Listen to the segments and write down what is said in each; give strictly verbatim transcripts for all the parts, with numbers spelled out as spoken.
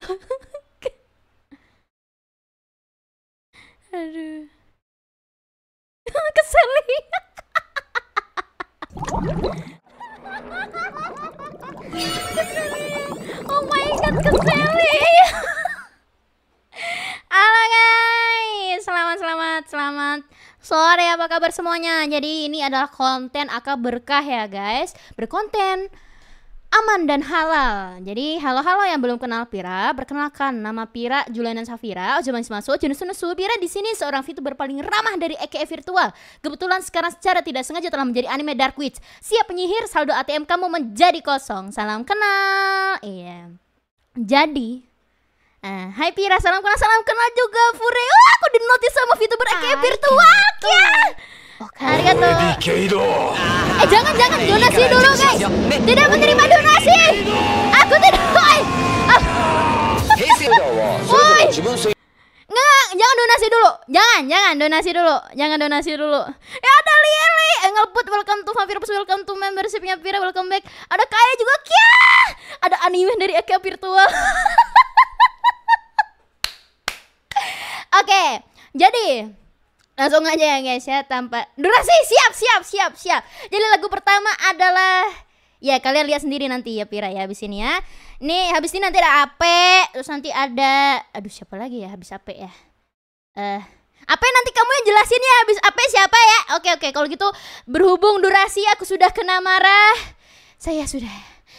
Aduh. Keseli. Oh my god, keseli. Halo guys, selamat selamat selamat sore, apa kabar semuanya? Jadi ini adalah konten akak berkah ya guys, berkonten aman dan halal. Jadi halo-halo yang belum kenal Pira, perkenalkan nama Pira Juliana Safira. Ojo manis masuk, jenis nesu. Pira di sini seorang VTuber paling ramah dari E K E virtual. Kebetulan sekarang secara tidak sengaja telah menjadi anime Dark Witch. Siap penyihir, saldo A T M kamu menjadi kosong. Salam kenal. Iya. Jadi, uh, hai Pira, salam kenal, salam kenal juga Fure. Oh, aku di notice sama VTuber E K E virtual. Ya. Arigato. Eh jangan jangan donasi dulu guys. Tidak menerima donasi. Aku tidak. Woi. Woi. Nggak, jangan donasi dulu. Jangan, jangan donasi dulu. Jangan donasi dulu. Ya ada Lili, ngelput, welcome to Vampirus, welcome to membershipnya Pira, welcome back. Ada Kaya juga, Kia. Ada anime dari E K E virtual. Oke, jadi langsung aja ya guys ya, tanpa durasi. Siap siap siap siap. Jadi lagu pertama adalah, ya kalian lihat sendiri nanti ya Pira ya, habis ini ya. Nih habis ini nanti ada Ape, terus nanti ada, aduh siapa lagi ya habis Ape ya. Eh uh, Ape nanti kamu yang jelasin ya, habis Ape siapa ya. Oke oke, kalau gitu berhubung durasi aku sudah kena marah. Saya sudah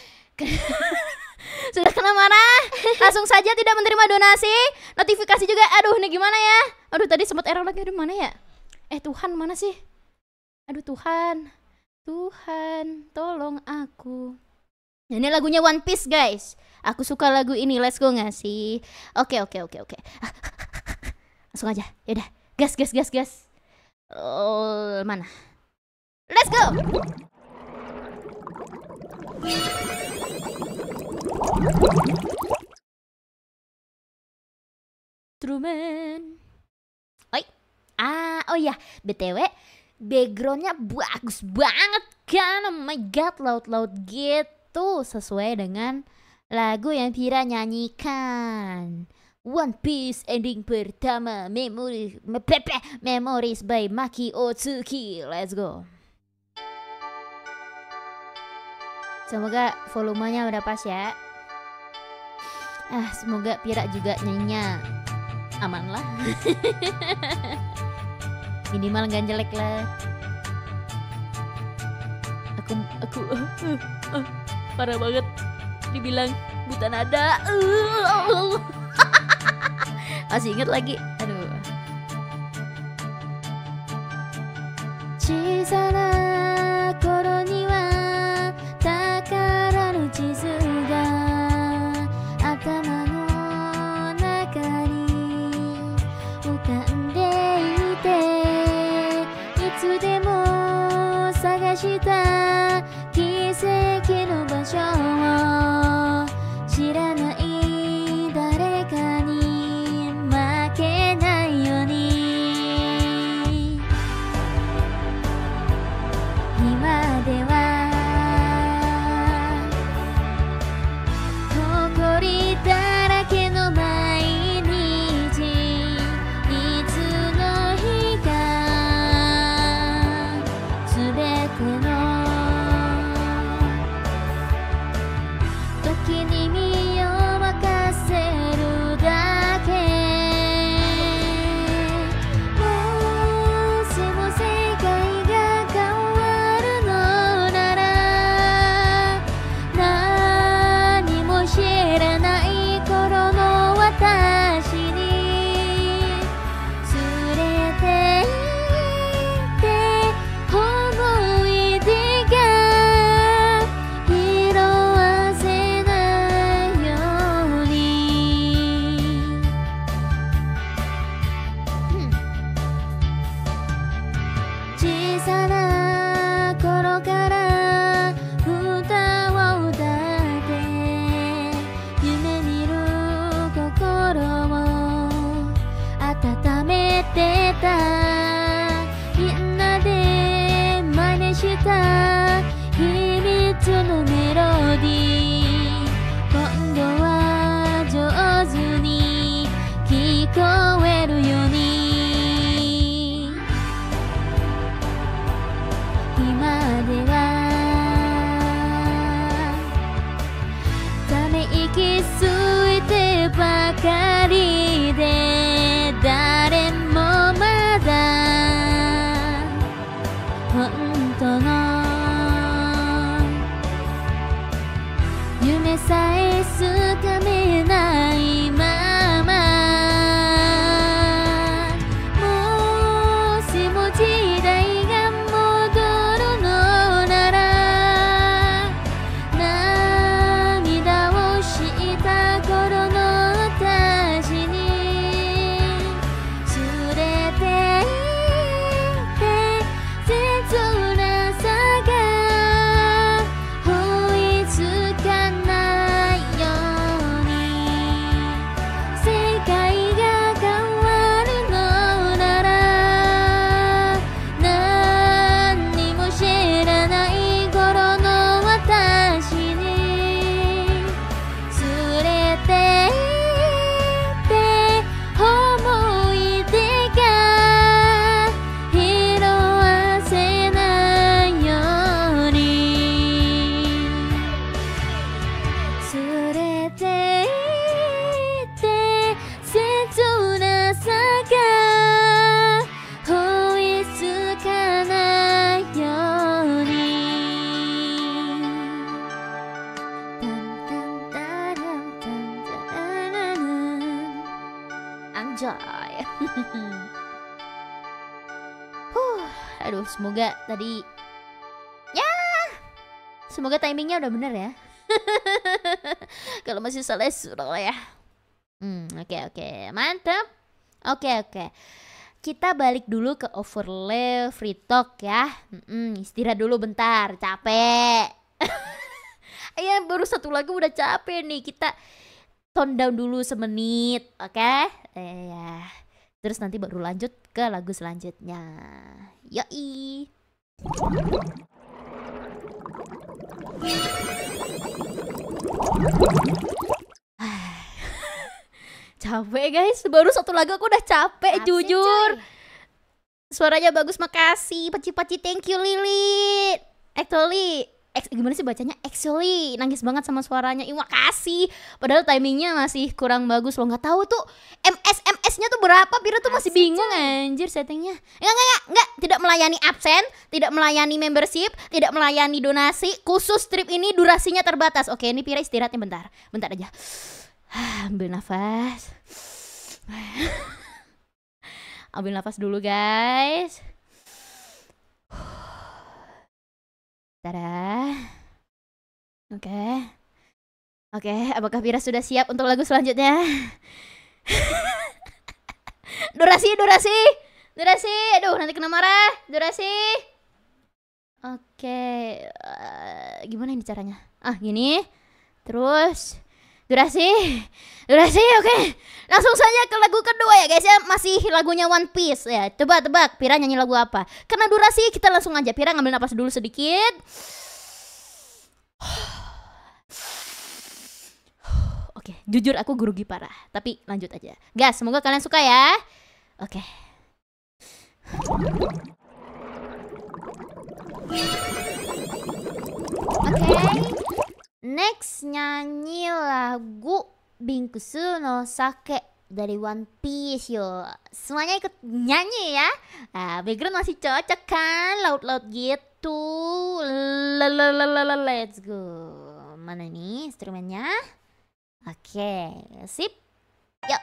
sudah kena marah. Langsung saja tidak menerima donasi. Notifikasi juga. Aduh ini gimana ya. Aduh tadi sempat error lagi. Aduh mana ya. Eh Tuhan mana sih. Aduh Tuhan. Tuhan tolong aku. Ini lagunya One Piece guys. Aku suka lagu ini. Let's go gak sih. Oke oke oke oke. Langsung aja. Yaudah. Gas gas gas gas. Oh mana. Let's go. Truman. Oi. Ah, oh ya, B T W backgroundnya bagus banget kan. Oh my god, laut-laut gitu, sesuai dengan lagu yang Pira nyanyikan. One Piece ending pertama, Memory Pepe Memories by Maki Otsuki. Let's go. Semoga volumenya udah pas ya. Ah, semoga Pira juga nyanyinya aman lah. Minimal gak jelek lah. Aku aku uh, uh, uh, parah banget dibilang buta nada. Uh, uh. Masih inget lagi. Aduh. Chisana koro ni wa takara no chizu ga atama no naka ni ukande ite itsu demo sagashita kiseki no basho wo shiranai dareka ni makenai. anjay. huh, aduh, semoga tadi ya, semoga timingnya udah bener ya. Kalau masih salah suruh ya. Hmm, oke okay, oke, okay. Mantap. Oke okay, oke. Okay. Kita balik dulu ke overlay free talk ya. Hmm, istirahat dulu bentar, capek. Ya baru satu lagu udah capek nih. Kita tone down dulu semenit, oke? Okay? Eh, ya. Terus nanti baru lanjut ke lagu selanjutnya. Yoi. Capek guys, baru satu lagu aku udah capek. Asik, jujur coy. Suaranya bagus, makasih. Paci-paci, thank you Lili. Actually, ex, gimana sih bacanya? Actually, nangis banget sama suaranya. Ih, makasih. Padahal timingnya masih kurang bagus loh. Nggak tahu tuh M S M S-nya tuh berapa. Pira tuh masih Asik, bingung coy. Anjir settingnya. Enggak, enggak, enggak, enggak. Tidak melayani absen, tidak melayani membership, tidak melayani donasi. Khusus trip ini durasinya terbatas. Oke, ini Pira istirahatnya bentar. Bentar aja. Ambil nafas. Ambil nafas dulu guys. Tada. Oke okay. Oke okay, apakah Pira sudah siap untuk lagu selanjutnya? Durasi, durasi Durasi, aduh nanti kena marah. Durasi. Oke okay. uh, Gimana ini caranya? Ah gini. Terus Durasi, durasi, oke. Okay. Langsung saja ke lagu kedua ya guys ya. Masih lagunya One Piece ya. Tebak-tebak Pira nyanyi lagu apa? Karena durasi kita langsung aja. Pira ngambil napas dulu sedikit. Oke, okay. Jujur aku grogi parah. Tapi lanjut aja. Guys, semoga kalian suka ya. Oke. Okay. Oke. Okay. Next nyanyi lagu Bingkusu no Sake dari One Piece yo. Semuanya ikut nyanyi ya. Nah, background masih cocok kan, laut-laut gitu. Lalalala, let's go. Mana nih instrumennya? Oke, sip. Yuk.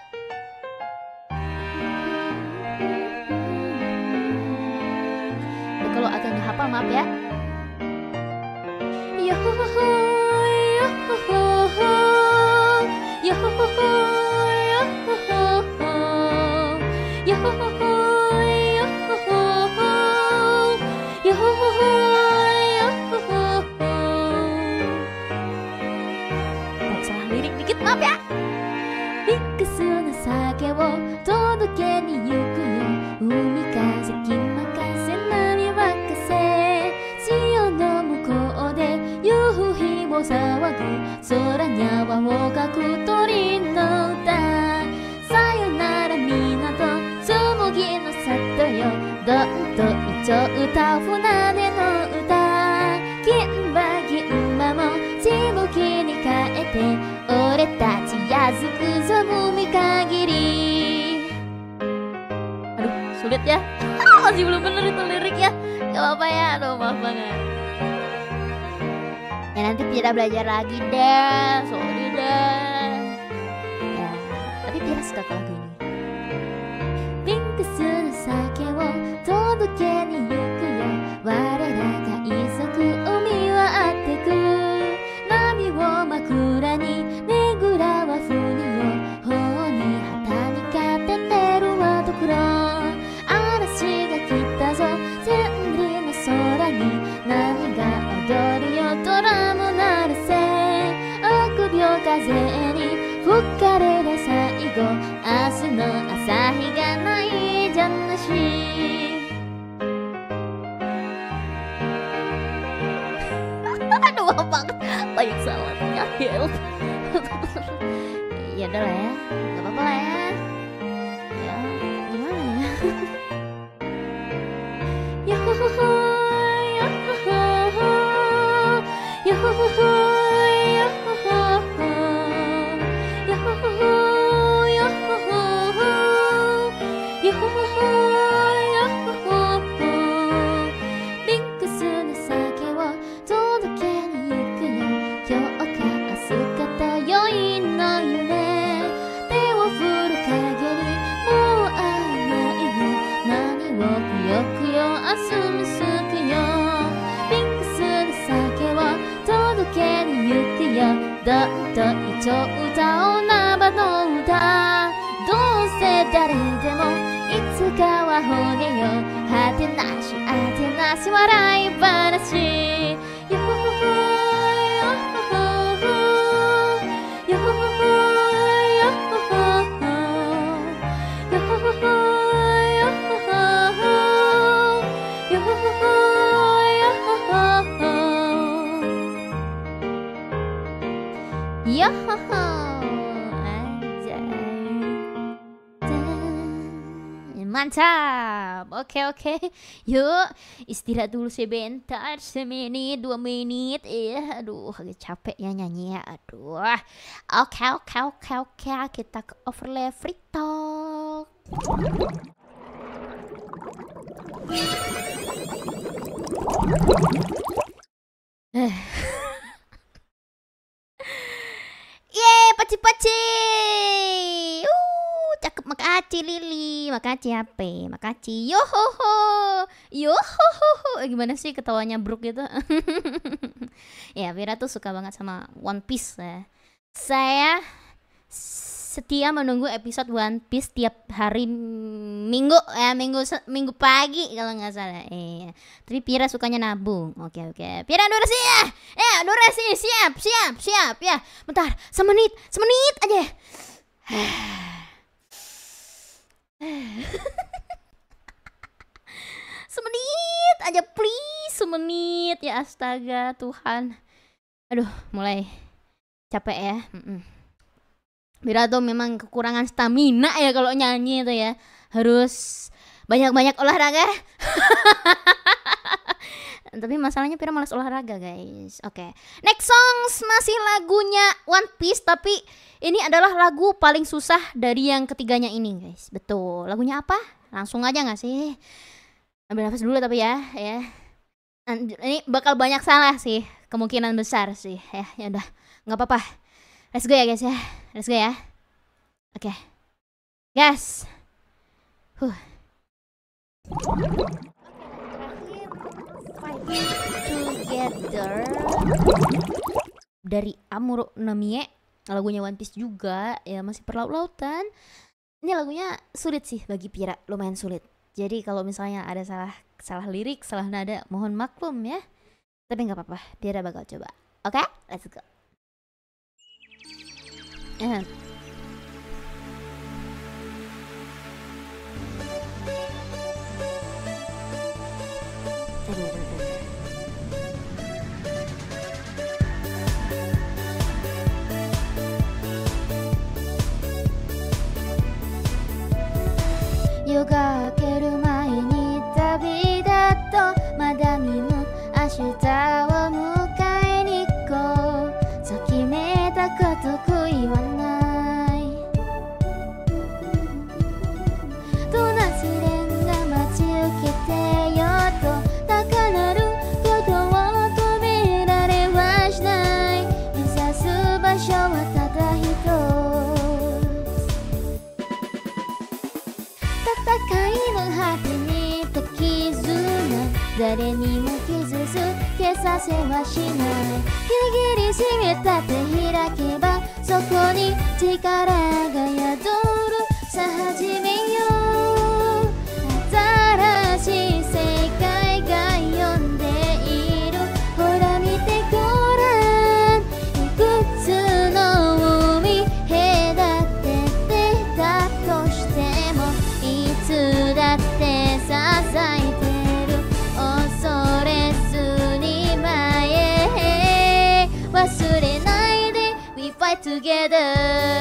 Kalau agak nggak hafal maaf ya. Yo. Salah lirik dikit maaf ya. Bingkusu no sake wo todoke ni yuku yo. Umi kaze kimakase nami wakase. Shio no mukou de yuhi mo sawagu. Soranya wa wo kaku tori no uta. Sayonara minato tsumogi no sato yo. Donto ichou utau funade no uta. Kinba ginba mo shibuki ni kaete. Ore tachi yazuku zo bumi kagiri. Aduh, sulit ya. Masih belum bener itu liriknya. Gak apa-apa ya, aduh maaf banget. Ya nanti Pira belajar lagi deh, sorry deh. Ya, tapi Pira suka ke lagu ini. Bingkusu no sake wo todoke ni yuku yo. Warera ga izoku umi wa atteku. Nami wo makura ni negura wa funi yo. Hou ni hata ni kateteru wa dokuro. Arashi ga kita zo senri no sora ni. Nami ga odoru yo tora mo narase. Akubyo kaze ni fukarera saigo. Asu no asahi ga nai jannashi. Aduh maaf banget. Banyak salah ya. Ya udah lah ya. Gak apa-apa lah ya. Ya gimana ya. Yohoho, yohoho, yohoho, yohoho, yohoho, yohoho, yohoho, yohoho. Bingkusu no sake wo todoke ni yuku yo. Kyou ka asu ka to yoi no yume. Te wo furu なしあてなし笑い話よほほほよほほほよほほほよほほほよほほほよほほほよほほほよほほほよほほmantap, oke oke, yuk istirahat dulu sebentar, semenit, dua menit, iya, aduh agak capek ya nyanyi ya, aduh, oke oke oke oke, kita ke overlay free talk. Yeay, paci-paci. Uh, cakep, makasih Lili, makasih H P, makasih. Yohoho. Yohoho. Eh, gimana sih ketawanya Brook gitu? Ya, Vira tuh suka banget sama One Piece ya. Saya setia menunggu episode One Piece tiap hari minggu ya, minggu minggu pagi kalau nggak salah. Eh, tapi Pira sukanya nabung. Oke oke. Pira durasi ya. Ya durasi siap siap siap ya. Bentar, semenit semenit aja. Semenit aja please, semenit ya, astaga Tuhan. Aduh, mulai capek ya. Mm-mm. Bira tuh memang kekurangan stamina ya kalau nyanyi itu ya. Harus banyak-banyak olahraga. Tapi masalahnya Pira malas olahraga guys. Oke, okay. Next songs masih lagunya One Piece, tapi ini adalah lagu paling susah dari yang ketiganya ini guys. Betul, lagunya apa? Langsung aja gak sih? Ambil nafas dulu tapi ya, ya. Ini bakal banyak salah sih, kemungkinan besar sih. Ya, ya udah, nggak apa-apa. Let's go ya guys ya, let's go ya. Oke, okay. Gas. Huh. Together dari Amuro no Mie, lagunya One Piece juga ya, masih perlaut-lautan. Ini lagunya sulit sih bagi Pira, lumayan sulit. Jadi kalau misalnya ada salah salah lirik, salah nada, mohon maklum ya. Tapi nggak apa-apa, Pira bakal coba. Oke, okay? Let's go. Uh.夜が明ける前に旅立とまだ見ぬ明日を迎えに行こう。ときめいたこと悔いはないとなすれんが待ち受けてよと高鳴ることを止められはしない。目指す場所はただ一つ、戦いの果てにと絆、誰にも傷つけさせはしない。ギリギリ締めた手開けばそこに力が宿る。さあ始めよう、新しい世界が呼んでいる。ほら見てごらん、いくつの海隔ててたとしてもいつだって支えてる。恐れずに前へ忘れないで We fight together.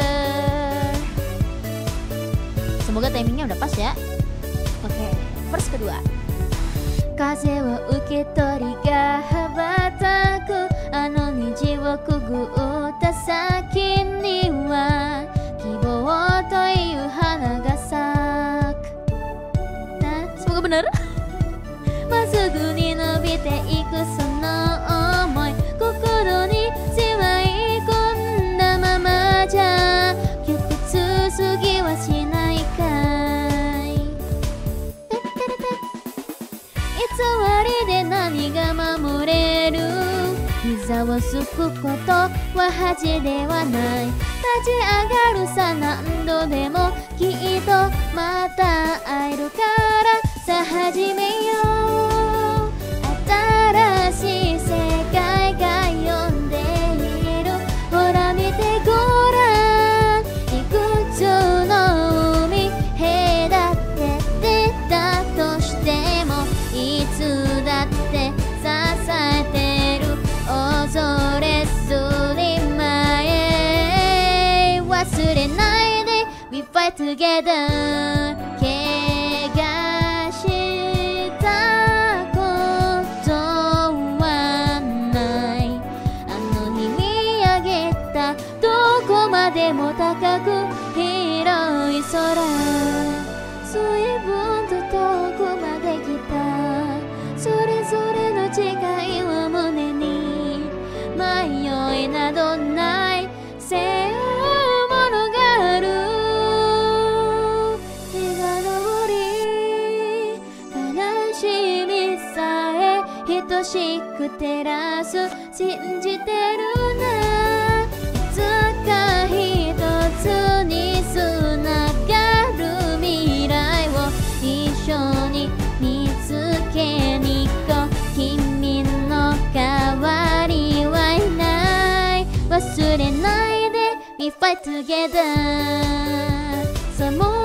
Semoga timingnya udah pas ya. Oke, okay, verse kedua. 風を受け取りが羽ばたくあの虹をくぐった先には希望という花が咲く。nah, semoga benar. まっすぐに伸びていくその想い、心にしまい込んだままじゃ窮屈すぎはしないかい。偽りで何が守れる。膝をすくことは恥ではない。立ち上がるさ何度でもきっとまた会えるから。さあ始めよう、 We fight together 怪我したことはないあの日見上げたどこまでも高く広い空随分と遠くまで来たそれぞれの違いを胸に迷いなどない背負うものがある日が昇り悲しみさえ等しく照らす信じてるないつか一つにつながる未来を一緒に見つけに行こう君の代わりはいない忘れないで We fight together さあもう